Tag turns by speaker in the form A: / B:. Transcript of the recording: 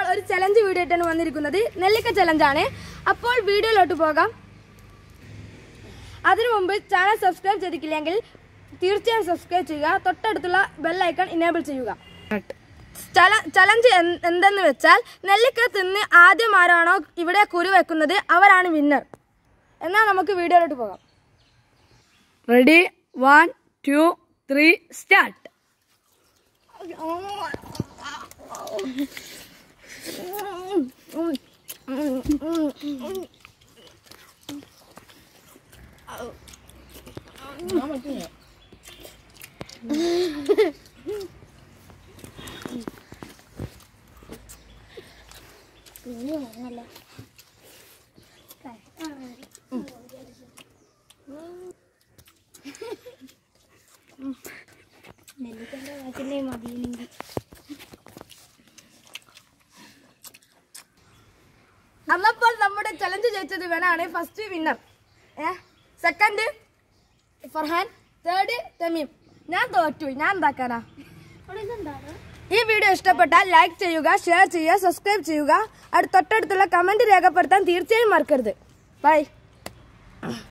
A: ഒരു challenge video ആയിട്ടാണ് വന്നിരിക്കുന്നത്. നെല്ലിക്ക ചലഞ്ചാണ്. അപ്പോൾ വീഡിയോയിലോട്ട് പോകാം. അതിനു മുമ്പ് ചാനൽ സബ്സ്ക്രൈബ് ചെയ്തിട്ടില്ലെങ്കിൽ തീർച്ചയായും സബ്സ്ക്രൈബ് ചെയ്യുക. തൊട്ടടുത്തുള്ള ബെൽ ഐക്കൺ ഇനേബിൾ ചെയ്യുക. ചലഞ്ച് എന്തെന്ന് വെച്ചാൽ നെല്ലിക്ക തിന്ന് ആദ്യം ആരാണോ ഇവിടെ കുരു വെക്കുന്നത് അവരാണ് വിന്നർ. എന്നാൽ നമുക്ക് വീഡിയോയിലോട്ട് പോകാം. Ready, 1, 2, 3 start.
B: നെല്ലിക്കൻ്റെ വാക്കിൻ്റെ മതിയെങ്കിൽ
A: അന്നപ്പോൾ നമ്മുടെ ചലഞ്ച് ജയിച്ചത് ഇവനാണ്. First winner, second Farhan, third Thameem. ഞാൻ തോറ്റു. ഞാൻ എന്താക്കാനാ? ഈ വീഡിയോ ഇഷ്ടപ്പെട്ടാൽ ലൈക്ക് ചെയ്യുക, ഷെയർ ചെയ്യുക, സബ്സ്ക്രൈബ് ചെയ്യുക. തൊട്ടടുത്തുള്ള കമന്റ് രേഖപ്പെടുത്താൻ തീർച്ചയായും മറക്കരുത്. ബൈ.